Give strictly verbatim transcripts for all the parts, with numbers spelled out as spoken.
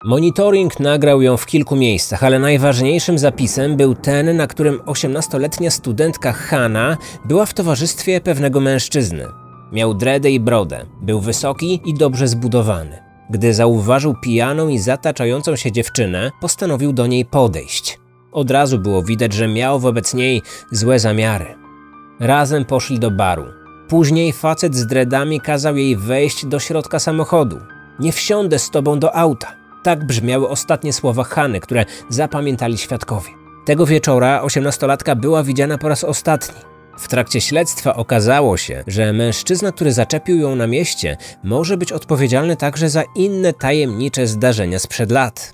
Monitoring nagrał ją w kilku miejscach, ale najważniejszym zapisem był ten, na którym osiemnastoletnia studentka Hannah była w towarzystwie pewnego mężczyzny. Miał dreadę i brodę, był wysoki i dobrze zbudowany. Gdy zauważył pijaną i zataczającą się dziewczynę, postanowił do niej podejść. Od razu było widać, że miał wobec niej złe zamiary. Razem poszli do baru. Później facet z dreadami kazał jej wejść do środka samochodu. Nie wsiądę z tobą do auta. Tak brzmiały ostatnie słowa Hany, które zapamiętali świadkowie. Tego wieczora osiemnastolatka była widziana po raz ostatni. W trakcie śledztwa okazało się, że mężczyzna, który zaczepił ją na mieście, może być odpowiedzialny także za inne tajemnicze zdarzenia sprzed lat.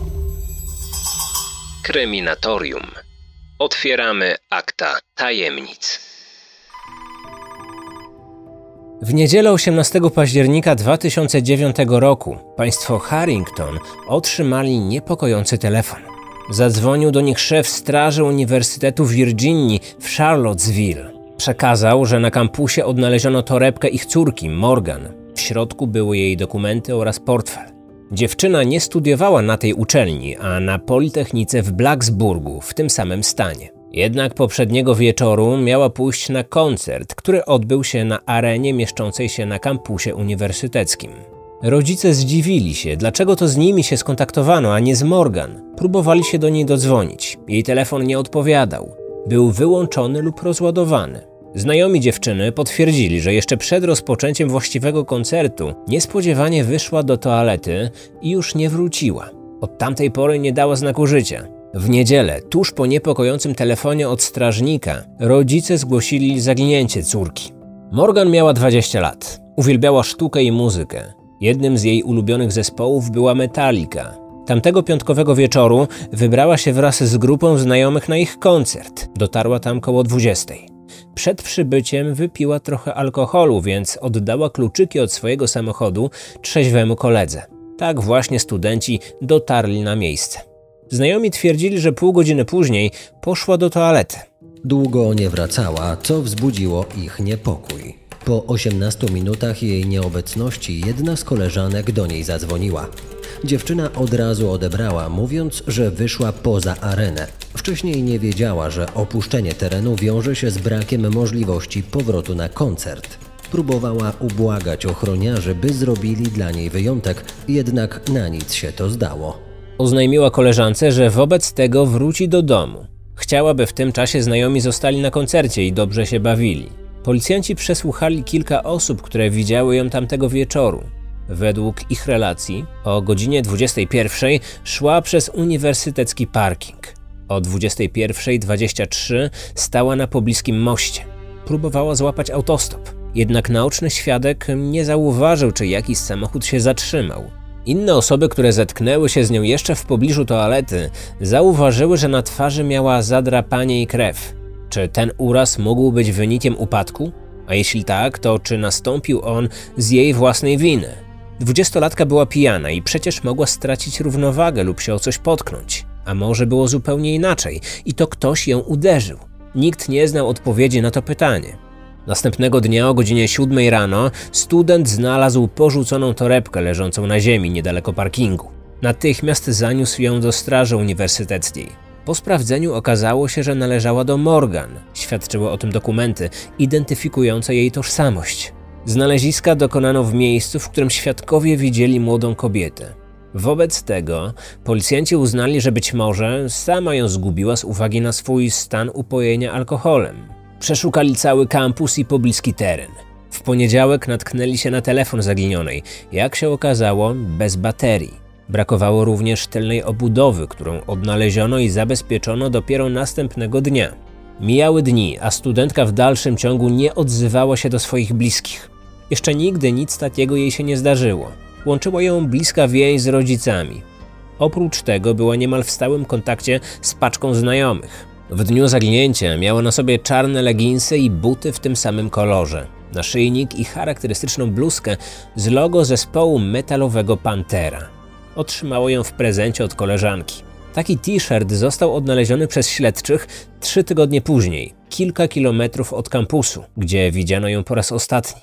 Kryminatorium. Otwieramy akta tajemnic. W niedzielę osiemnastego października dwa tysiące dziewiątego roku państwo Harrington otrzymali niepokojący telefon. Zadzwonił do nich szef straży Uniwersytetu Virginii w Charlottesville. Przekazał, że na kampusie odnaleziono torebkę ich córki, Morgan. W środku były jej dokumenty oraz portfel. Dziewczyna nie studiowała na tej uczelni, a na Politechnice w Blacksburgu w tym samym stanie. Jednak poprzedniego wieczoru miała pójść na koncert, który odbył się na arenie mieszczącej się na kampusie uniwersyteckim. Rodzice zdziwili się, dlaczego to z nimi się skontaktowano, a nie z Morgan. Próbowali się do niej dodzwonić. Jej telefon nie odpowiadał. Był wyłączony lub rozładowany. Znajomi dziewczyny potwierdzili, że jeszcze przed rozpoczęciem właściwego koncertu niespodziewanie wyszła do toalety i już nie wróciła. Od tamtej pory nie dała znaku życia. W niedzielę, tuż po niepokojącym telefonie od strażnika, rodzice zgłosili zaginięcie córki. Morgan miała dwadzieścia lat. Uwielbiała sztukę i muzykę. Jednym z jej ulubionych zespołów była Metallica. Tamtego piątkowego wieczoru wybrała się wraz z grupą znajomych na ich koncert. Dotarła tam koło dwudziestej. Przed przybyciem wypiła trochę alkoholu, więc oddała kluczyki od swojego samochodu trzeźwemu koledze. Tak właśnie studenci dotarli na miejsce. Znajomi twierdzili, że pół godziny później poszła do toalety. Długo nie wracała, co wzbudziło ich niepokój. Po osiemnastu minutach jej nieobecności jedna z koleżanek do niej zadzwoniła. Dziewczyna od razu odebrała, mówiąc, że wyszła poza arenę. Wcześniej nie wiedziała, że opuszczenie terenu wiąże się z brakiem możliwości powrotu na koncert. Próbowała ubłagać ochroniarzy, by zrobili dla niej wyjątek, jednak na nic się to zdało. Oznajmiła koleżance, że wobec tego wróci do domu. Chciałaby w tym czasie znajomi zostali na koncercie i dobrze się bawili. Policjanci przesłuchali kilka osób, które widziały ją tamtego wieczoru. Według ich relacji o godzinie dwudziestej pierwszej szła przez uniwersytecki parking. O dwudziestej pierwszej dwadzieścia trzy stała na pobliskim moście. Próbowała złapać autostop, jednak naoczny świadek nie zauważył, czy jakiś samochód się zatrzymał. Inne osoby, które zetknęły się z nią jeszcze w pobliżu toalety, zauważyły, że na twarzy miała zadrapanie i krew. Czy ten uraz mógł być wynikiem upadku? A jeśli tak, to czy nastąpił on z jej własnej winy? Dwudziestolatka była pijana i przecież mogła stracić równowagę lub się o coś potknąć. A może było zupełnie inaczej i to ktoś ją uderzył? Nikt nie znał odpowiedzi na to pytanie. Następnego dnia o godzinie siódmej rano student znalazł porzuconą torebkę leżącą na ziemi niedaleko parkingu. Natychmiast zaniósł ją do straży uniwersyteckiej. Po sprawdzeniu okazało się, że należała do Morgan. Świadczyły o tym dokumenty identyfikujące jej tożsamość. Znaleziska dokonano w miejscu, w którym świadkowie widzieli młodą kobietę. Wobec tego policjanci uznali, że być może sama ją zgubiła z uwagi na swój stan upojenia alkoholem. Przeszukali cały kampus i pobliski teren. W poniedziałek natknęli się na telefon zaginionej, jak się okazało, bez baterii. Brakowało również tylnej obudowy, którą odnaleziono i zabezpieczono dopiero następnego dnia. Mijały dni, a studentka w dalszym ciągu nie odzywała się do swoich bliskich. Jeszcze nigdy nic takiego jej się nie zdarzyło. Łączyła ją bliska więź z rodzicami. Oprócz tego była niemal w stałym kontakcie z paczką znajomych. W dniu zaginięcia miała na sobie czarne leginsy i buty w tym samym kolorze, naszyjnik i charakterystyczną bluzkę z logo zespołu metalowego Pantera. Otrzymała ją w prezencie od koleżanki. Taki t-shirt został odnaleziony przez śledczych trzy tygodnie później, kilka kilometrów od kampusu, gdzie widziano ją po raz ostatni.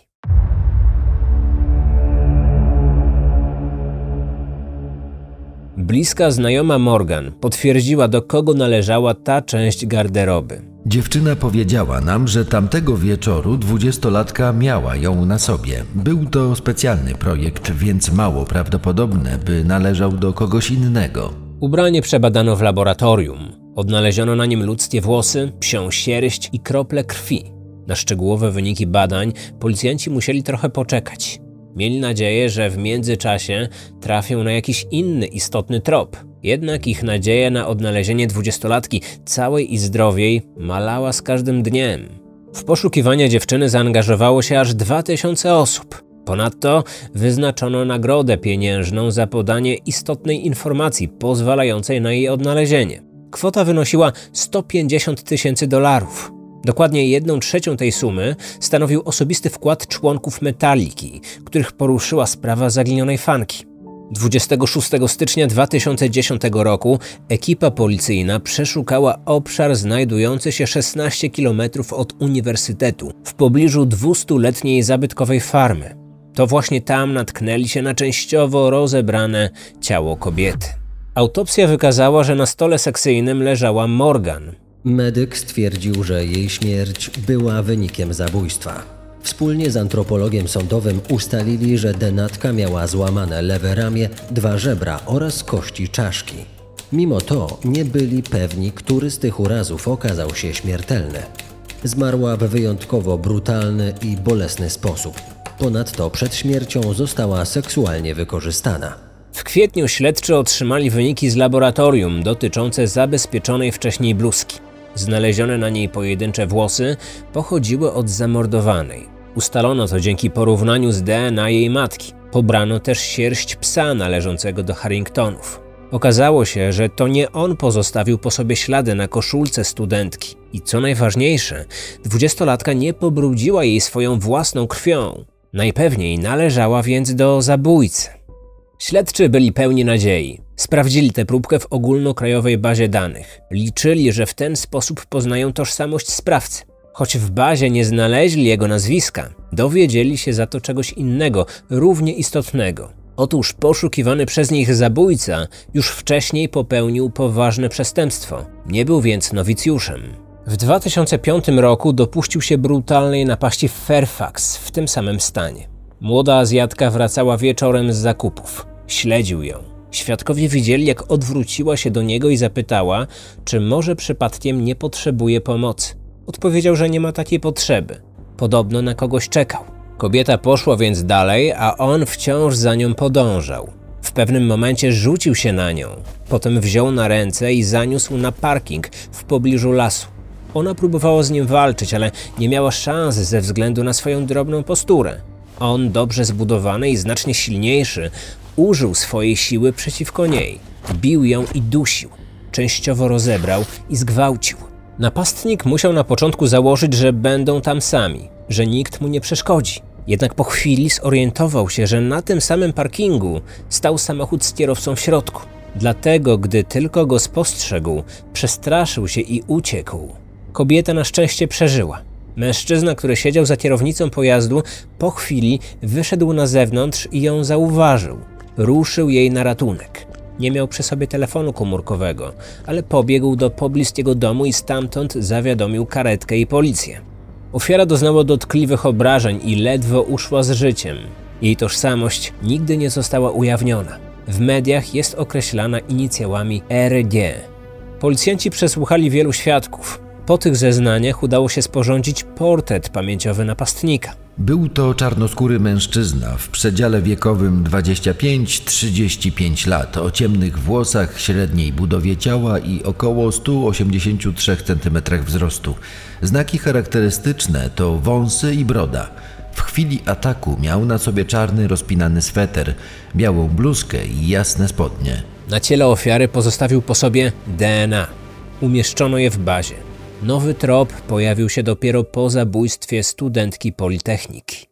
Bliska znajoma Morgan potwierdziła, do kogo należała ta część garderoby. Dziewczyna powiedziała nam, że tamtego wieczoru dwudziestolatka miała ją na sobie. Był to specjalny projekt, więc mało prawdopodobne, by należał do kogoś innego. Ubranie przebadano w laboratorium. Odnaleziono na nim ludzkie włosy, psią sierść i krople krwi. Na szczegółowe wyniki badań policjanci musieli trochę poczekać. Mieli nadzieję, że w międzyczasie trafią na jakiś inny istotny trop. Jednak ich nadzieja na odnalezienie dwudziestolatki całej i zdrowej malała z każdym dniem. W poszukiwania dziewczyny zaangażowało się aż dwa tysiące osób. Ponadto wyznaczono nagrodę pieniężną za podanie istotnej informacji pozwalającej na jej odnalezienie. Kwota wynosiła sto pięćdziesiąt tysięcy dolarów. Dokładnie jedną trzecią tej sumy stanowił osobisty wkład członków Metaliki, których poruszyła sprawa zaginionej fanki. dwudziestego szóstego stycznia dwa tysiące dziesiątego roku ekipa policyjna przeszukała obszar znajdujący się szesnaście kilometrów od uniwersytetu, w pobliżu dwustuletniej zabytkowej farmy. To właśnie tam natknęli się na częściowo rozebrane ciało kobiety. Autopsja wykazała, że na stole sekcyjnym leżała Morgan. Medyk stwierdził, że jej śmierć była wynikiem zabójstwa. Wspólnie z antropologiem sądowym ustalili, że denatka miała złamane lewe ramię, dwa żebra oraz kości czaszki. Mimo to nie byli pewni, który z tych urazów okazał się śmiertelny. Zmarła w wyjątkowo brutalny i bolesny sposób. Ponadto przed śmiercią została seksualnie wykorzystana. W kwietniu śledczy otrzymali wyniki z laboratorium dotyczące zabezpieczonej wcześniej bluzki. Znalezione na niej pojedyncze włosy pochodziły od zamordowanej. Ustalono to dzięki porównaniu z D N A jej matki. Pobrano też sierść psa należącego do Harringtonów. Okazało się, że to nie on pozostawił po sobie ślady na koszulce studentki. I co najważniejsze, dwudziestolatka nie pobrudziła jej swoją własną krwią. Najpewniej należała więc do zabójcy. Śledczy byli pełni nadziei. Sprawdzili tę próbkę w ogólnokrajowej bazie danych. Liczyli, że w ten sposób poznają tożsamość sprawcy. Choć w bazie nie znaleźli jego nazwiska, dowiedzieli się za to czegoś innego, równie istotnego. Otóż poszukiwany przez nich zabójca już wcześniej popełnił poważne przestępstwo. Nie był więc nowicjuszem. W dwa tysiące piątym roku dopuścił się brutalnej napaści w Fairfax, w tym samym stanie. Młoda Azjatka wracała wieczorem z zakupów. Śledził ją. Świadkowie widzieli, jak odwróciła się do niego i zapytała, czy może przypadkiem nie potrzebuje pomocy. Odpowiedział, że nie ma takiej potrzeby. Podobno na kogoś czekał. Kobieta poszła więc dalej, a on wciąż za nią podążał. W pewnym momencie rzucił się na nią. Potem wziął na ręce i zaniósł na parking w pobliżu lasu. Ona próbowała z nim walczyć, ale nie miała szans ze względu na swoją drobną posturę. On, dobrze zbudowany i znacznie silniejszy, użył swojej siły przeciwko niej. Bił ją i dusił. Częściowo rozebrał i zgwałcił. Napastnik musiał na początku założyć, że będą tam sami, że nikt mu nie przeszkodzi. Jednak po chwili zorientował się, że na tym samym parkingu stał samochód z kierowcą w środku. Dlatego, gdy tylko go spostrzegł, przestraszył się i uciekł. Kobieta na szczęście przeżyła. Mężczyzna, który siedział za kierownicą pojazdu, po chwili wyszedł na zewnątrz i ją zauważył. Ruszył jej na ratunek. Nie miał przy sobie telefonu komórkowego, ale pobiegł do pobliskiego domu i stamtąd zawiadomił karetkę i policję. Ofiara doznała dotkliwych obrażeń i ledwo uszła z życiem. Jej tożsamość nigdy nie została ujawniona. W mediach jest określana inicjałami R G. Policjanci przesłuchali wielu świadków. Po tych zeznaniach udało się sporządzić portret pamięciowy napastnika. Był to czarnoskóry mężczyzna w przedziale wiekowym dwadzieścia pięć do trzydziestu pięciu lat, o ciemnych włosach, średniej budowie ciała i około stu osiemdziesięciu trzech centymetrach wzrostu. Znaki charakterystyczne to wąsy i broda. W chwili ataku miał na sobie czarny, rozpinany sweter, białą bluzkę i jasne spodnie. Na ciele ofiary pozostawił po sobie D N A. Umieszczono je w bazie. Nowy trop pojawił się dopiero po zabójstwie studentki Politechniki.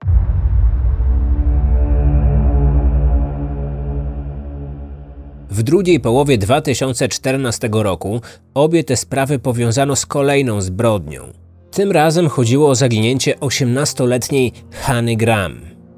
W drugiej połowie dwa tysiące czternastego roku obie te sprawy powiązano z kolejną zbrodnią. Tym razem chodziło o zaginięcie osiemnastoletniej Hanny Graham.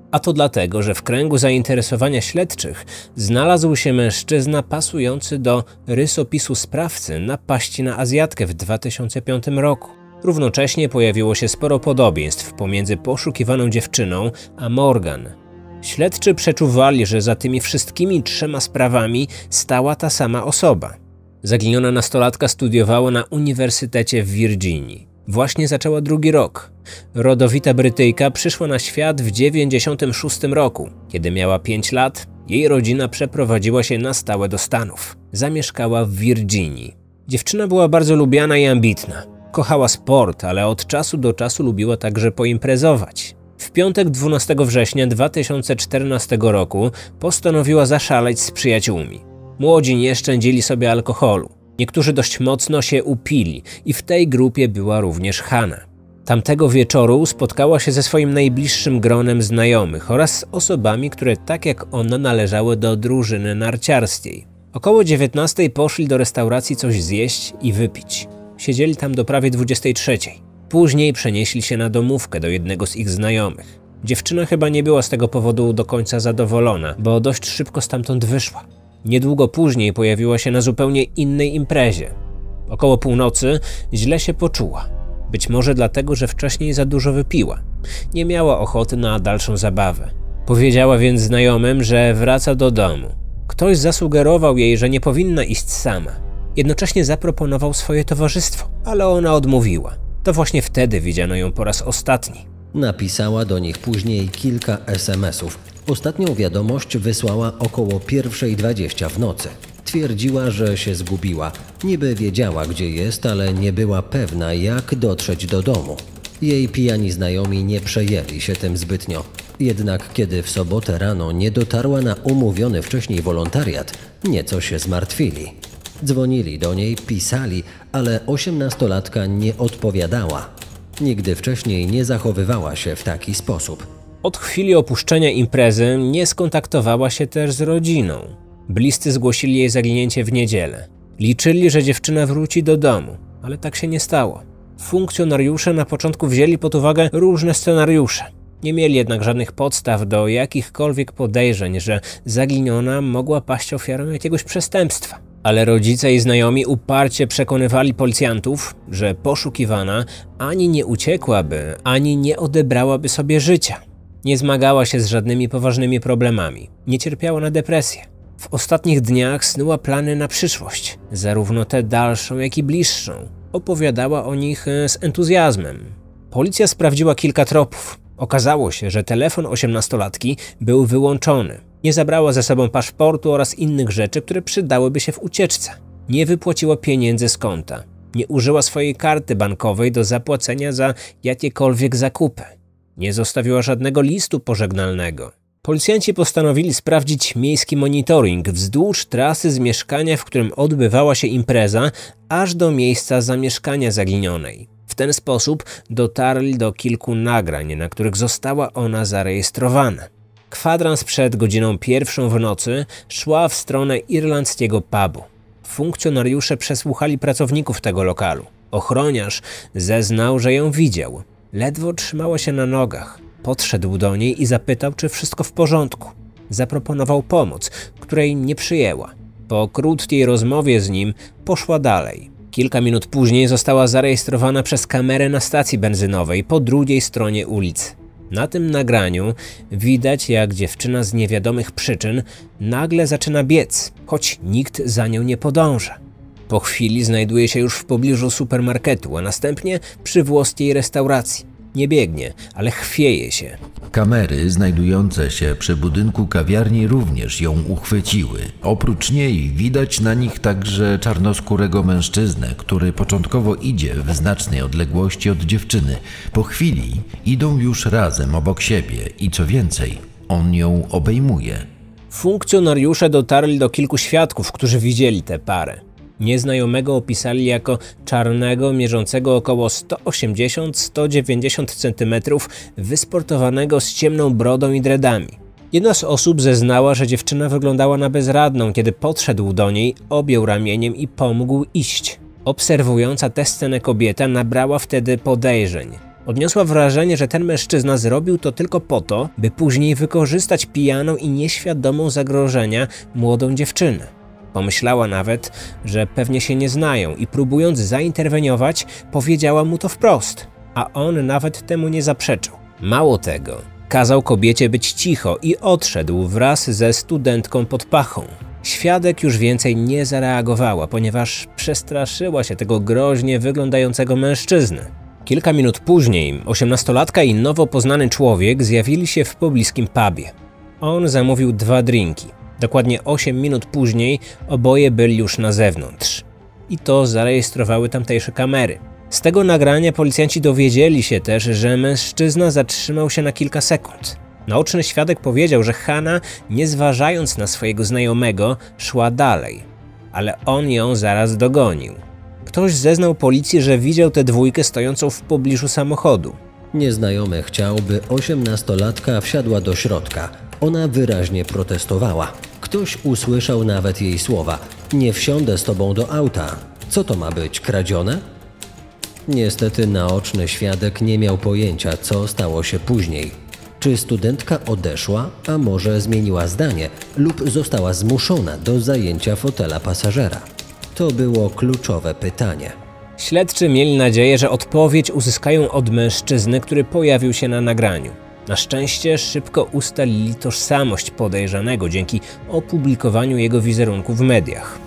A to dlatego, że w kręgu zainteresowania śledczych znalazł się mężczyzna pasujący do rysopisu sprawcy napaści na Azjatkę w dwa tysiące piątym roku. Równocześnie pojawiło się sporo podobieństw pomiędzy poszukiwaną dziewczyną a Morgan. Śledczy przeczuwali, że za tymi wszystkimi trzema sprawami stała ta sama osoba. Zaginiona nastolatka studiowała na Uniwersytecie w Virginii. Właśnie zaczęła drugi rok. Rodowita Brytyjka przyszła na świat w dziewięćdziesiątym szóstym roku. Kiedy miała pięć lat, jej rodzina przeprowadziła się na stałe do Stanów. Zamieszkała w Virginii. Dziewczyna była bardzo lubiana i ambitna. Kochała sport, ale od czasu do czasu lubiła także poimprezować. W piątek dwunastego września dwa tysiące czternastego roku postanowiła zaszaleć z przyjaciółmi. Młodzi nie szczędzili sobie alkoholu. Niektórzy dość mocno się upili i w tej grupie była również Hanna. Tamtego wieczoru spotkała się ze swoim najbliższym gronem znajomych oraz z osobami, które tak jak ona należały do drużyny narciarskiej. Około dziewiętnastej poszli do restauracji coś zjeść i wypić. Siedzieli tam do prawie dwudziestej trzeciej. Później przenieśli się na domówkę do jednego z ich znajomych. Dziewczyna chyba nie była z tego powodu do końca zadowolona, bo dość szybko stamtąd wyszła. Niedługo później pojawiła się na zupełnie innej imprezie. Około północy źle się poczuła. Być może dlatego, że wcześniej za dużo wypiła. Nie miała ochoty na dalszą zabawę. Powiedziała więc znajomym, że wraca do domu. Ktoś zasugerował jej, że nie powinna iść sama. Jednocześnie zaproponował swoje towarzystwo, ale ona odmówiła. To właśnie wtedy widziano ją po raz ostatni. Napisała do nich później kilka es em esów. Ostatnią wiadomość wysłała około pierwszej dwadzieścia w nocy. Twierdziła, że się zgubiła. Niby wiedziała, gdzie jest, ale nie była pewna, jak dotrzeć do domu. Jej pijani znajomi nie przejęli się tym zbytnio. Jednak kiedy w sobotę rano nie dotarła na umówiony wcześniej wolontariat, nieco się zmartwili. Dzwonili do niej, pisali, ale osiemnastolatka nie odpowiadała. Nigdy wcześniej nie zachowywała się w taki sposób. Od chwili opuszczenia imprezy nie skontaktowała się też z rodziną. Bliscy zgłosili jej zaginięcie w niedzielę. Liczyli, że dziewczyna wróci do domu, ale tak się nie stało. Funkcjonariusze na początku wzięli pod uwagę różne scenariusze. Nie mieli jednak żadnych podstaw do jakichkolwiek podejrzeń, że zaginiona mogła paść ofiarą jakiegoś przestępstwa. Ale rodzice i znajomi uparcie przekonywali policjantów, że poszukiwana ani nie uciekłaby, ani nie odebrałaby sobie życia. Nie zmagała się z żadnymi poważnymi problemami, nie cierpiała na depresję. W ostatnich dniach snuła plany na przyszłość, zarówno tę dalszą, jak i bliższą. Opowiadała o nich z entuzjazmem. Policja sprawdziła kilka tropów. Okazało się, że telefon osiemnastolatki był wyłączony. Nie zabrała ze sobą paszportu oraz innych rzeczy, które przydałyby się w ucieczce. Nie wypłaciła pieniędzy z konta. Nie użyła swojej karty bankowej do zapłacenia za jakiekolwiek zakupy. Nie zostawiła żadnego listu pożegnalnego. Policjanci postanowili sprawdzić miejski monitoring wzdłuż trasy z mieszkania, w którym odbywała się impreza, aż do miejsca zamieszkania zaginionej. W ten sposób dotarli do kilku nagrań, na których została ona zarejestrowana. Kwadrans przed godziną pierwszą w nocy szła w stronę irlandzkiego pubu. Funkcjonariusze przesłuchali pracowników tego lokalu. Ochroniarz zeznał, że ją widział. Ledwo trzymała się na nogach. Podszedł do niej i zapytał, czy wszystko w porządku. Zaproponował pomoc, której nie przyjęła. Po krótkiej rozmowie z nim poszła dalej. Kilka minut później została zarejestrowana przez kamerę na stacji benzynowej po drugiej stronie ulicy. Na tym nagraniu widać, jak dziewczyna z niewiadomych przyczyn nagle zaczyna biec, choć nikt za nią nie podąża. Po chwili znajduje się już w pobliżu supermarketu, a następnie przy włoskiej restauracji. Nie biegnie, ale chwieje się. Kamery znajdujące się przy budynku kawiarni również ją uchwyciły. Oprócz niej widać na nich także czarnoskórego mężczyznę, który początkowo idzie w znacznej odległości od dziewczyny. Po chwili idą już razem obok siebie i co więcej, on ją obejmuje. Funkcjonariusze dotarli do kilku świadków, którzy widzieli tę parę. Nieznajomego opisali jako czarnego, mierzącego około sto osiemdziesiąt do stu dziewięćdziesięciu centymetrów, wysportowanego z ciemną brodą i dreadami. Jedna z osób zeznała, że dziewczyna wyglądała na bezradną, kiedy podszedł do niej, objął ramieniem i pomógł iść. Obserwująca tę scenę kobieta nabrała wtedy podejrzeń. Odniosła wrażenie, że ten mężczyzna zrobił to tylko po to, by później wykorzystać pijaną i nieświadomą zagrożenia młodą dziewczynę. Pomyślała nawet, że pewnie się nie znają i próbując zainterweniować, powiedziała mu to wprost, a on nawet temu nie zaprzeczył. Mało tego, kazał kobiecie być cicho i odszedł wraz ze studentką pod pachą. Świadek już więcej nie zareagowała, ponieważ przestraszyła się tego groźnie wyglądającego mężczyzny. Kilka minut później osiemnastolatka i nowo poznany człowiek zjawili się w pobliskim pubie. On zamówił dwa drinki. Dokładnie osiem minut później oboje byli już na zewnątrz. I to zarejestrowały tamtejsze kamery. Z tego nagrania policjanci dowiedzieli się też, że mężczyzna zatrzymał się na kilka sekund. Naoczny świadek powiedział, że Hannah, nie zważając na swojego znajomego, szła dalej, ale on ją zaraz dogonił. Ktoś zeznał policji, że widział tę dwójkę stojącą w pobliżu samochodu. Nieznajomy chciał, by osiemnastolatka wsiadła do środka. Ona wyraźnie protestowała. Ktoś usłyszał nawet jej słowa: nie wsiądę z tobą do auta. Co to ma być, kradzione? Niestety naoczny świadek nie miał pojęcia, co stało się później. Czy studentka odeszła, a może zmieniła zdanie lub została zmuszona do zajęcia fotela pasażera? To było kluczowe pytanie. Śledczy mieli nadzieję, że odpowiedź uzyskają od mężczyzny, który pojawił się na nagraniu. Na szczęście szybko ustalili tożsamość podejrzanego dzięki opublikowaniu jego wizerunku w mediach.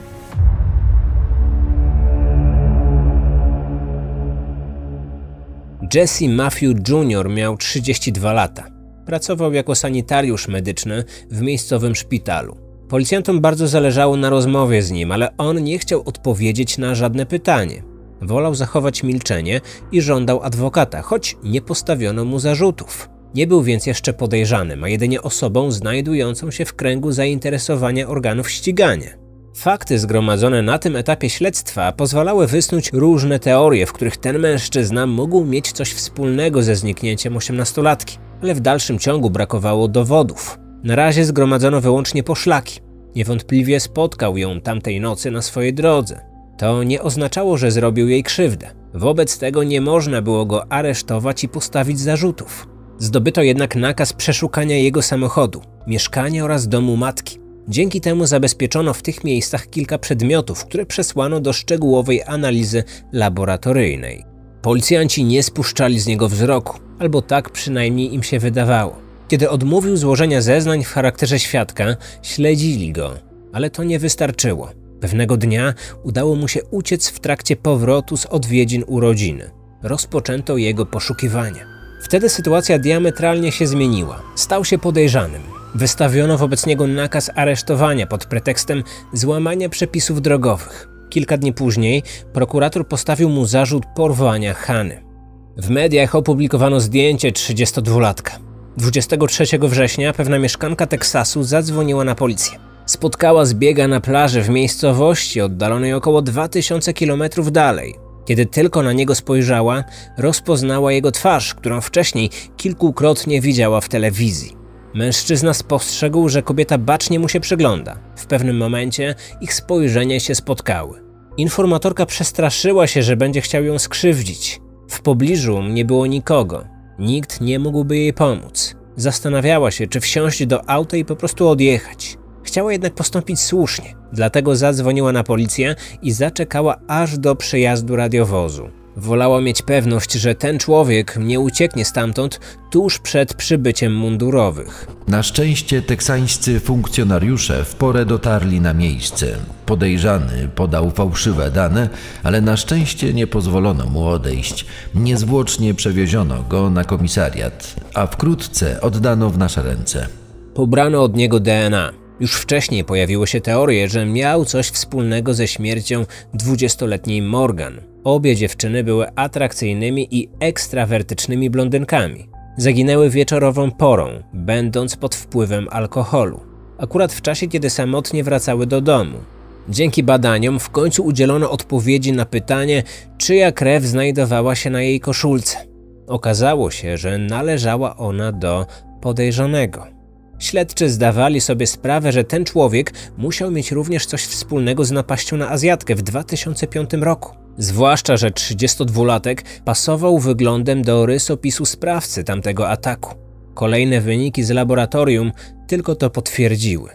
Jesse Matthew junior miał trzydzieści dwa lata. Pracował jako sanitariusz medyczny w miejscowym szpitalu. Policjantom bardzo zależało na rozmowie z nim, ale on nie chciał odpowiedzieć na żadne pytanie. Wolał zachować milczenie i żądał adwokata, choć nie postawiono mu zarzutów. Nie był więc jeszcze podejrzanym, a jedynie osobą znajdującą się w kręgu zainteresowania organów ścigania. Fakty zgromadzone na tym etapie śledztwa pozwalały wysnuć różne teorie, w których ten mężczyzna mógł mieć coś wspólnego ze zniknięciem osiemnastolatki, ale w dalszym ciągu brakowało dowodów. Na razie zgromadzono wyłącznie poszlaki. Niewątpliwie spotkał ją tamtej nocy na swojej drodze. To nie oznaczało, że zrobił jej krzywdę. Wobec tego nie można było go aresztować i postawić zarzutów. Zdobyto jednak nakaz przeszukania jego samochodu, mieszkania oraz domu matki. Dzięki temu zabezpieczono w tych miejscach kilka przedmiotów, które przesłano do szczegółowej analizy laboratoryjnej. Policjanci nie spuszczali z niego wzroku, albo tak przynajmniej im się wydawało. Kiedy odmówił złożenia zeznań w charakterze świadka, śledzili go, ale to nie wystarczyło. Pewnego dnia udało mu się uciec w trakcie powrotu z odwiedzin u rodziny. Rozpoczęto jego poszukiwania. Wtedy sytuacja diametralnie się zmieniła. Stał się podejrzanym. Wystawiono wobec niego nakaz aresztowania pod pretekstem złamania przepisów drogowych. Kilka dni później prokurator postawił mu zarzut porwania Hany. W mediach opublikowano zdjęcie trzydziestodwulatka. dwudziestego trzeciego września pewna mieszkanka Teksasu zadzwoniła na policję. Spotkała zbiega na plaży w miejscowości oddalonej około dwa tysiące kilometrów dalej. Kiedy tylko na niego spojrzała, rozpoznała jego twarz, którą wcześniej kilkukrotnie widziała w telewizji. Mężczyzna spostrzegł, że kobieta bacznie mu się przygląda. W pewnym momencie ich spojrzenia się spotkały. Informatorka przestraszyła się, że będzie chciał ją skrzywdzić. W pobliżu nie było nikogo. Nikt nie mógłby jej pomóc. Zastanawiała się, czy wsiąść do auta i po prostu odjechać. Chciała jednak postąpić słusznie, dlatego zadzwoniła na policję i zaczekała aż do przyjazdu radiowozu. Wolała mieć pewność, że ten człowiek nie ucieknie stamtąd tuż przed przybyciem mundurowych. Na szczęście teksańscy funkcjonariusze w porę dotarli na miejsce. Podejrzany podał fałszywe dane, ale na szczęście nie pozwolono mu odejść. Niezwłocznie przewieziono go na komisariat, a wkrótce oddano w nasze ręce. Pobrano od niego D N A. Już wcześniej pojawiły się teorie, że miał coś wspólnego ze śmiercią dwudziestoletniej Morgan. Obie dziewczyny były atrakcyjnymi i ekstrawertycznymi blondynkami. Zaginęły wieczorową porą, będąc pod wpływem alkoholu. Akurat w czasie, kiedy samotnie wracały do domu. Dzięki badaniom w końcu udzielono odpowiedzi na pytanie, czyja krew znajdowała się na jej koszulce. Okazało się, że należała ona do podejrzanego. Śledczy zdawali sobie sprawę, że ten człowiek musiał mieć również coś wspólnego z napaścią na Azjatkę w dwa tysiące piątym roku. Zwłaszcza, że trzydziestodwulatek pasował wyglądem do rysopisu sprawcy tamtego ataku. Kolejne wyniki z laboratorium tylko to potwierdziły.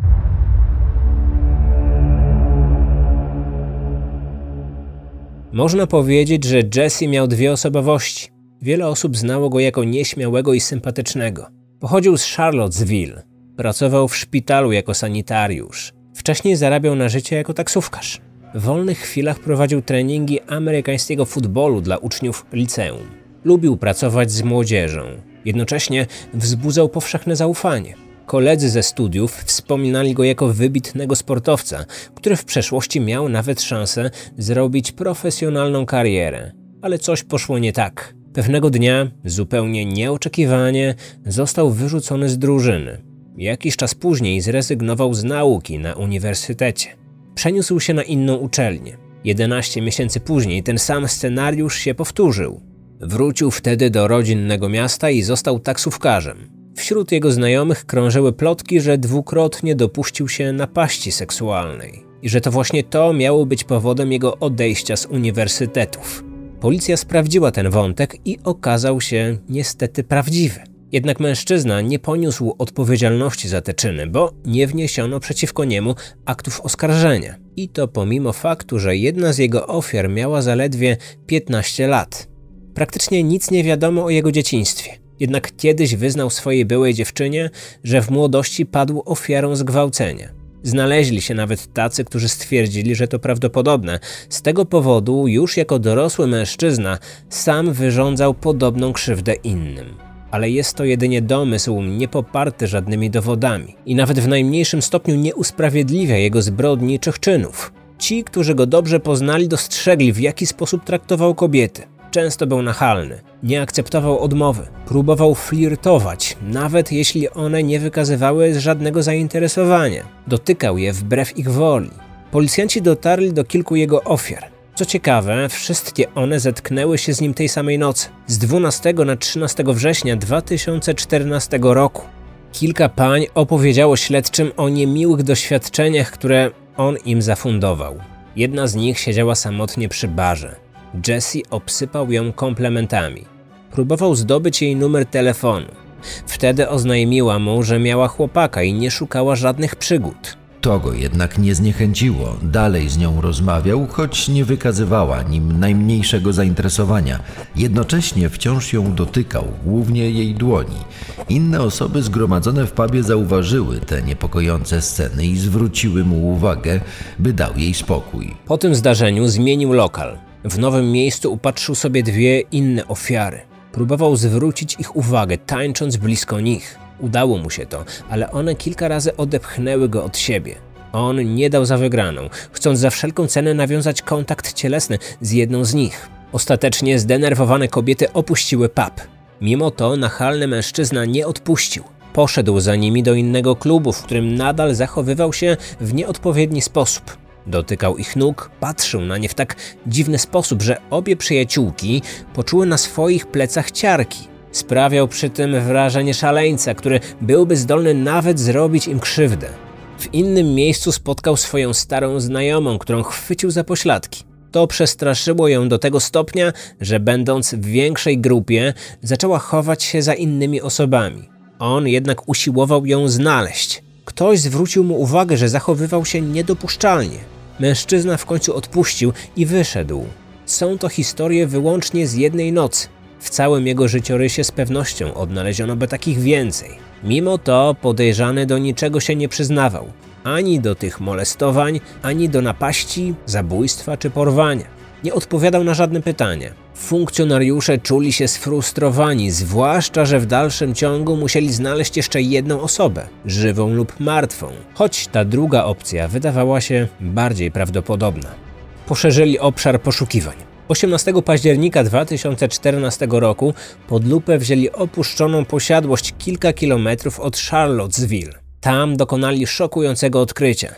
Można powiedzieć, że Jesse miał dwie osobowości. Wiele osób znało go jako nieśmiałego i sympatycznego. Pochodził z Charlottesville. Pracował w szpitalu jako sanitariusz. Wcześniej zarabiał na życie jako taksówkarz. W wolnych chwilach prowadził treningi amerykańskiego futbolu dla uczniów liceum. Lubił pracować z młodzieżą. Jednocześnie wzbudzał powszechne zaufanie. Koledzy ze studiów wspominali go jako wybitnego sportowca, który w przeszłości miał nawet szansę zrobić profesjonalną karierę. Ale coś poszło nie tak. Pewnego dnia, zupełnie nieoczekiwanie, został wyrzucony z drużyny. Jakiś czas później zrezygnował z nauki na uniwersytecie. Przeniósł się na inną uczelnię. jedenaście miesięcy później ten sam scenariusz się powtórzył. Wrócił wtedy do rodzinnego miasta i został taksówkarzem. Wśród jego znajomych krążyły plotki, że dwukrotnie dopuścił się napaści seksualnej i że to właśnie to miało być powodem jego odejścia z uniwersytetów. Policja sprawdziła ten wątek i okazał się niestety prawdziwy. Jednak mężczyzna nie poniósł odpowiedzialności za te czyny, bo nie wniesiono przeciwko niemu aktów oskarżenia. I to pomimo faktu, że jedna z jego ofiar miała zaledwie piętnaście lat. Praktycznie nic nie wiadomo o jego dzieciństwie. Jednak kiedyś wyznał swojej byłej dziewczynie, że w młodości padł ofiarą zgwałcenia. Znaleźli się nawet tacy, którzy stwierdzili, że to prawdopodobne. Z tego powodu już jako dorosły mężczyzna sam wyrządzał podobną krzywdę innym. Ale jest to jedynie domysł, nie poparty żadnymi dowodami i nawet w najmniejszym stopniu nie usprawiedliwia jego zbrodniczych czynów. Ci, którzy go dobrze poznali, dostrzegli, w jaki sposób traktował kobiety. Często był nachalny, nie akceptował odmowy, próbował flirtować, nawet jeśli one nie wykazywały żadnego zainteresowania. Dotykał je wbrew ich woli. Policjanci dotarli do kilku jego ofiar. Co ciekawe, wszystkie one zetknęły się z nim tej samej nocy, z dwunastego na trzynastego września dwa tysiące czternastego roku. Kilka pań opowiedziało śledczym o niemiłych doświadczeniach, które on im zafundował. Jedna z nich siedziała samotnie przy barze. Jesse obsypał ją komplementami. Próbował zdobyć jej numer telefonu. Wtedy oznajmiła mu, że miała chłopaka i nie szukała żadnych przygód. To go jednak nie zniechęciło. Dalej z nią rozmawiał, choć nie wykazywała nim najmniejszego zainteresowania. Jednocześnie wciąż ją dotykał, głównie jej dłoni. Inne osoby zgromadzone w pubie zauważyły te niepokojące sceny i zwróciły mu uwagę, by dał jej spokój. Po tym zdarzeniu zmienił lokal. W nowym miejscu upatrzył sobie dwie inne ofiary. Próbował zwrócić ich uwagę, tańcząc blisko nich. Udało mu się to, ale one kilka razy odepchnęły go od siebie. On nie dał za wygraną, chcąc za wszelką cenę nawiązać kontakt cielesny z jedną z nich. Ostatecznie zdenerwowane kobiety opuściły pub. Mimo to nachalny mężczyzna nie odpuścił. Poszedł za nimi do innego klubu, w którym nadal zachowywał się w nieodpowiedni sposób. Dotykał ich nóg, patrzył na nie w tak dziwny sposób, że obie przyjaciółki poczuły na swoich plecach ciarki. Sprawiał przy tym wrażenie szaleńca, który byłby zdolny nawet zrobić im krzywdę. W innym miejscu spotkał swoją starą znajomą, którą chwycił za pośladki. To przestraszyło ją do tego stopnia, że będąc w większej grupie, zaczęła chować się za innymi osobami. On jednak usiłował ją znaleźć. Ktoś zwrócił mu uwagę, że zachowywał się niedopuszczalnie. Mężczyzna w końcu odpuścił i wyszedł. Są to historie wyłącznie z jednej nocy. W całym jego życiorysie z pewnością odnaleziono by takich więcej. Mimo to podejrzany do niczego się nie przyznawał. Ani do tych molestowań, ani do napaści, zabójstwa czy porwania. Nie odpowiadał na żadne pytania. Funkcjonariusze czuli się sfrustrowani, zwłaszcza że w dalszym ciągu musieli znaleźć jeszcze jedną osobę, żywą lub martwą, choć ta druga opcja wydawała się bardziej prawdopodobna. Poszerzyli obszar poszukiwań. osiemnastego października dwa tysiące czternastego roku pod lupę wzięli opuszczoną posiadłość kilka kilometrów od Charlottesville. Tam dokonali szokującego odkrycia.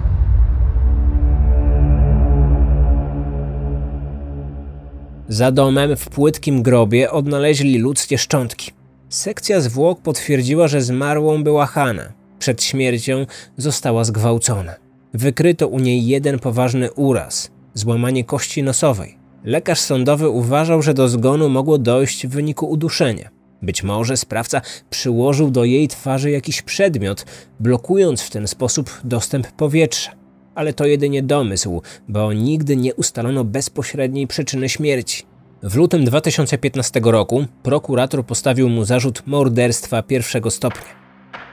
Za domem w płytkim grobie odnaleźli ludzkie szczątki. Sekcja zwłok potwierdziła, że zmarłą była Hannah. Przed śmiercią została zgwałcona. Wykryto u niej jeden poważny uraz. złamanie kości nosowej. Lekarz sądowy uważał, że do zgonu mogło dojść w wyniku uduszenia. Być może sprawca przyłożył do jej twarzy jakiś przedmiot, blokując w ten sposób dostęp powietrza. Ale to jedynie domysł, bo nigdy nie ustalono bezpośredniej przyczyny śmierci. W lutym dwa tysiące piętnastego roku prokurator postawił mu zarzut morderstwa pierwszego stopnia.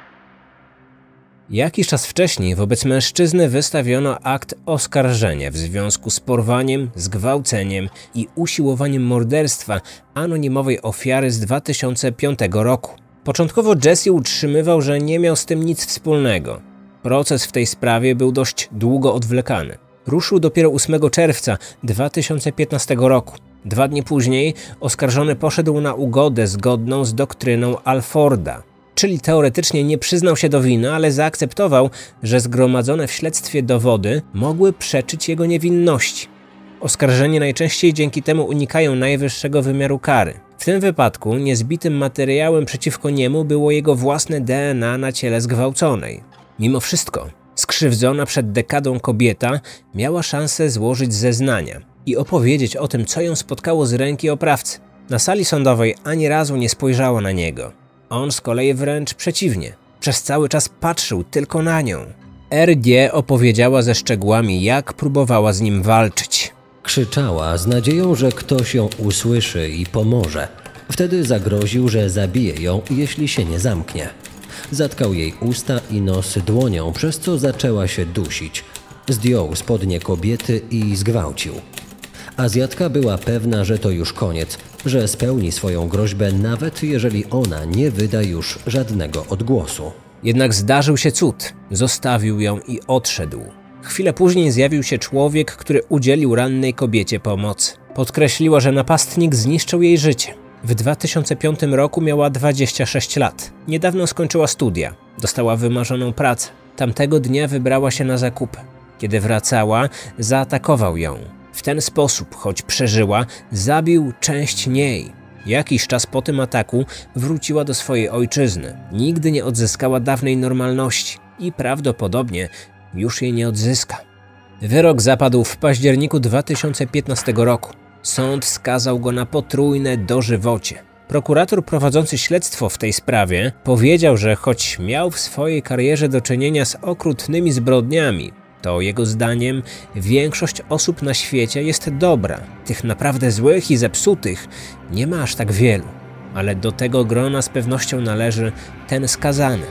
Jakiś czas wcześniej wobec mężczyzny wystawiono akt oskarżenia w związku z porwaniem, zgwałceniem i usiłowaniem morderstwa anonimowej ofiary z dwa tysiące piątego roku. Początkowo Jesse utrzymywał, że nie miał z tym nic wspólnego. Proces w tej sprawie był dość długo odwlekany. Ruszył dopiero ósmego czerwca dwa tysiące piętnastego roku. Dwa dni później oskarżony poszedł na ugodę zgodną z doktryną Alforda. Czyli teoretycznie nie przyznał się do winy, ale zaakceptował, że zgromadzone w śledztwie dowody mogły przeczyć jego niewinności. Oskarżeni najczęściej dzięki temu unikają najwyższego wymiaru kary. W tym wypadku niezbitym materiałem przeciwko niemu było jego własne D N A na ciele zgwałconej. Mimo wszystko, skrzywdzona przed dekadą kobieta miała szansę złożyć zeznania i opowiedzieć o tym, co ją spotkało z ręki oprawcy. Na sali sądowej ani razu nie spojrzała na niego. On z kolei wręcz przeciwnie. Przez cały czas patrzył tylko na nią. R G opowiedziała ze szczegółami, jak próbowała z nim walczyć. Krzyczała z nadzieją, że ktoś ją usłyszy i pomoże. Wtedy zagroził, że zabije ją, jeśli się nie zamknie. Zatkał jej usta i nos dłonią, przez co zaczęła się dusić. Zdjął spodnie kobiety i zgwałcił. Azjatka była pewna, że to już koniec, że spełni swoją groźbę, nawet jeżeli ona nie wyda już żadnego odgłosu. Jednak zdarzył się cud. Zostawił ją i odszedł. Chwilę później zjawił się człowiek, który udzielił rannej kobiecie pomocy. Podkreśliła, że napastnik zniszczył jej życie. W dwa tysiące piątym roku miała dwadzieścia sześć lat. Niedawno skończyła studia. Dostała wymarzoną pracę. Tamtego dnia wybrała się na zakupy. Kiedy wracała, zaatakował ją. W ten sposób, choć przeżyła, zabił część niej. Jakiś czas po tym ataku wróciła do swojej ojczyzny. Nigdy nie odzyskała dawnej normalności i prawdopodobnie już jej nie odzyska. Wyrok zapadł w październiku dwa tysiące piętnastego roku. Sąd skazał go na potrójne dożywocie. Prokurator prowadzący śledztwo w tej sprawie powiedział, że choć miał w swojej karierze do czynienia z okrutnymi zbrodniami, to jego zdaniem większość osób na świecie jest dobra. Tych naprawdę złych i zepsutych nie ma aż tak wielu. Ale do tego grona z pewnością należy ten skazany.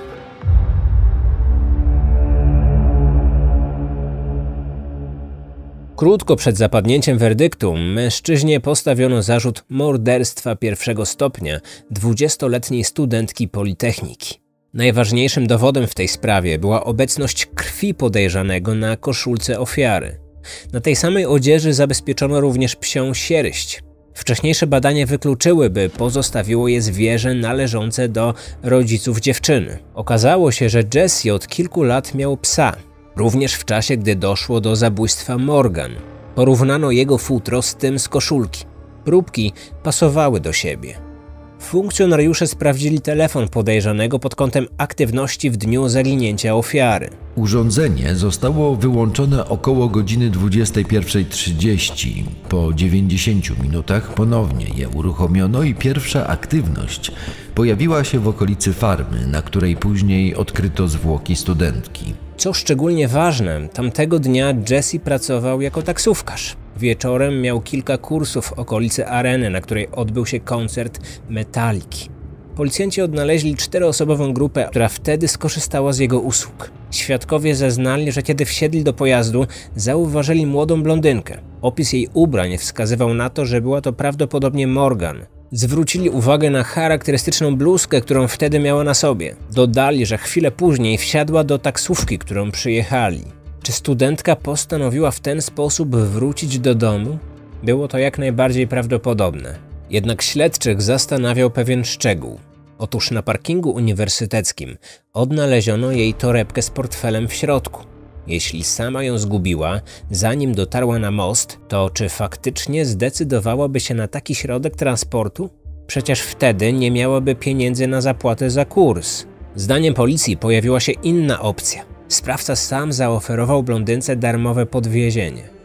Krótko przed zapadnięciem werdyktu mężczyźnie postawiono zarzut morderstwa pierwszego stopnia dwudziestoletniej studentki Politechniki. Najważniejszym dowodem w tej sprawie była obecność krwi podejrzanego na koszulce ofiary. Na tej samej odzieży zabezpieczono również psią sierść. Wcześniejsze badania wykluczyły, by pozostawiło je zwierzę należące do rodziców dziewczyny. Okazało się, że Jesse od kilku lat miał psa, również w czasie, gdy doszło do zabójstwa Morgan. Porównano jego futro z tym z koszulki. Próbki pasowały do siebie. Funkcjonariusze sprawdzili telefon podejrzanego pod kątem aktywności w dniu zaginięcia ofiary. Urządzenie zostało wyłączone około godziny dwudziestej pierwszej trzydzieści. Po dziewięćdziesięciu minutach ponownie je uruchomiono i pierwsza aktywność pojawiła się w okolicy farmy, na której później odkryto zwłoki studentki. Co szczególnie ważne, tamtego dnia Jesse pracował jako taksówkarz. Wieczorem miał kilka kursów w okolicy areny, na której odbył się koncert Metaliki. Policjanci odnaleźli czteroosobową grupę, która wtedy skorzystała z jego usług. Świadkowie zeznali, że kiedy wsiedli do pojazdu, zauważyli młodą blondynkę. Opis jej ubrań wskazywał na to, że była to prawdopodobnie Morgan. Zwrócili uwagę na charakterystyczną bluzkę, którą wtedy miała na sobie. Dodali, że chwilę później wsiadła do taksówki, którą przyjechali. Czy studentka postanowiła w ten sposób wrócić do domu? Było to jak najbardziej prawdopodobne. Jednak śledczych zastanawiał pewien szczegół. Otóż na parkingu uniwersyteckim odnaleziono jej torebkę z portfelem w środku. Jeśli sama ją zgubiła, zanim dotarła na most, to czy faktycznie zdecydowałaby się na taki środek transportu? Przecież wtedy nie miałaby pieniędzy na zapłatę za kurs. Zdaniem policji pojawiła się inna opcja. Sprawca sam zaoferował blondynce darmowe podwiezienie.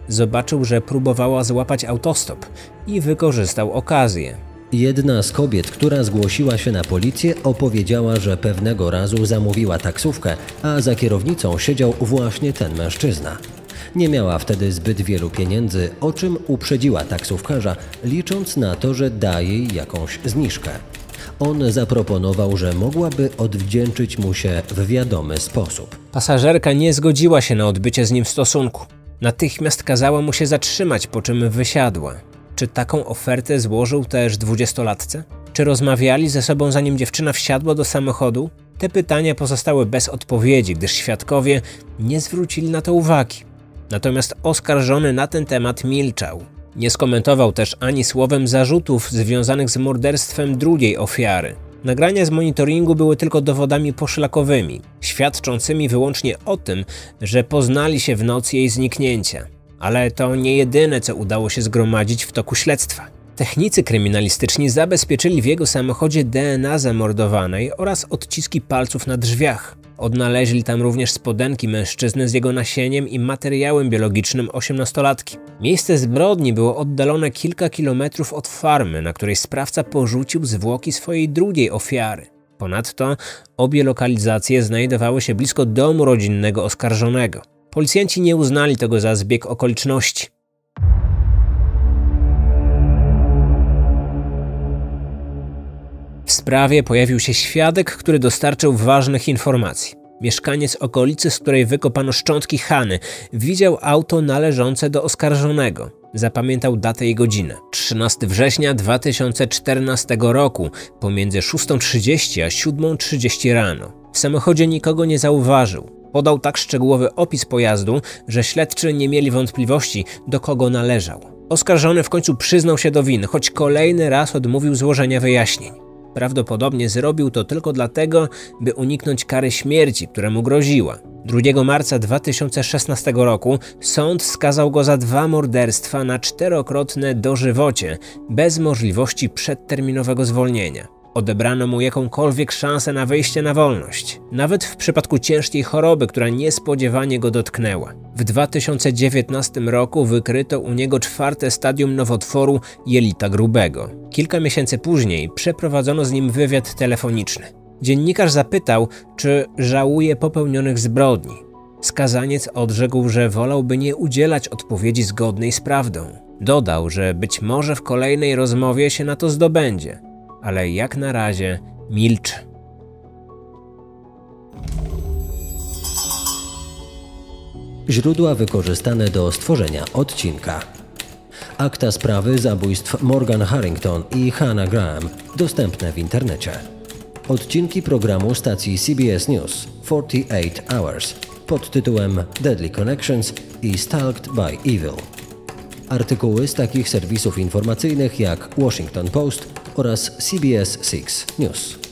Zobaczył, że próbowała złapać autostop i wykorzystał okazję. Jedna z kobiet, która zgłosiła się na policję, opowiedziała, że pewnego razu zamówiła taksówkę, a za kierownicą siedział właśnie ten mężczyzna. Nie miała wtedy zbyt wielu pieniędzy, o czym uprzedziła taksówkarza, licząc na to, że da jej jakąś zniżkę. On zaproponował, że mogłaby odwdzięczyć mu się w wiadomy sposób. Pasażerka nie zgodziła się na odbycie z nim stosunku. Natychmiast kazała mu się zatrzymać, po czym wysiadła. Czy taką ofertę złożył też dwudziestolatce? Czy rozmawiali ze sobą, zanim dziewczyna wsiadła do samochodu? Te pytania pozostały bez odpowiedzi, gdyż świadkowie nie zwrócili na to uwagi. Natomiast oskarżony na ten temat milczał. Nie skomentował też ani słowem zarzutów związanych z morderstwem drugiej ofiary. Nagrania z monitoringu były tylko dowodami poszlakowymi, świadczącymi wyłącznie o tym, że poznali się w nocy jej zniknięcia. Ale to nie jedyne, co udało się zgromadzić w toku śledztwa. Technicy kryminalistyczni zabezpieczyli w jego samochodzie D N A zamordowanej oraz odciski palców na drzwiach. Odnaleźli tam również spodenki mężczyzny z jego nasieniem i materiałem biologicznym osiemnastolatki. Miejsce zbrodni było oddalone kilka kilometrów od farmy, na której sprawca porzucił zwłoki swojej drugiej ofiary. Ponadto obie lokalizacje znajdowały się blisko domu rodzinnego oskarżonego. Policjanci nie uznali tego za zbieg okoliczności. W sprawie pojawił się świadek, który dostarczył ważnych informacji. Mieszkaniec okolicy, z której wykopano szczątki Hany, widział auto należące do oskarżonego. Zapamiętał datę i godzinę. trzynastego września dwa tysiące czternastego roku, pomiędzy szóstą trzydzieści a siódmą trzydzieści rano. W samochodzie nikogo nie zauważył. Podał tak szczegółowy opis pojazdu, że śledczy nie mieli wątpliwości, do kogo należał. Oskarżony w końcu przyznał się do winy, choć kolejny raz odmówił złożenia wyjaśnień. Prawdopodobnie zrobił to tylko dlatego, by uniknąć kary śmierci, która mu groziła. drugiego marca dwa tysiące szesnastego roku sąd skazał go za dwa morderstwa na czterokrotne dożywocie, bez możliwości przedterminowego zwolnienia. Odebrano mu jakąkolwiek szansę na wyjście na wolność, nawet w przypadku ciężkiej choroby, która niespodziewanie go dotknęła. W dwa tysiące dziewiętnastym roku wykryto u niego czwarte stadium nowotworu jelita grubego. Kilka miesięcy później przeprowadzono z nim wywiad telefoniczny. Dziennikarz zapytał, czy żałuje popełnionych zbrodni. Skazaniec odrzekł, że wolałby nie udzielać odpowiedzi zgodnej z prawdą. Dodał, że być może w kolejnej rozmowie się na to zdobędzie, ale jak na razie milczy. Źródła wykorzystane do stworzenia odcinka. Akta sprawy zabójstw Morgan Harrington i Hannah Graham dostępne w internecie. Odcinki programu stacji C B S News czterdzieści osiem Hours pod tytułem Deadly Connections i Stalked by Evil. Artykuły z takich serwisów informacyjnych jak Washington Post oraz C B S six News.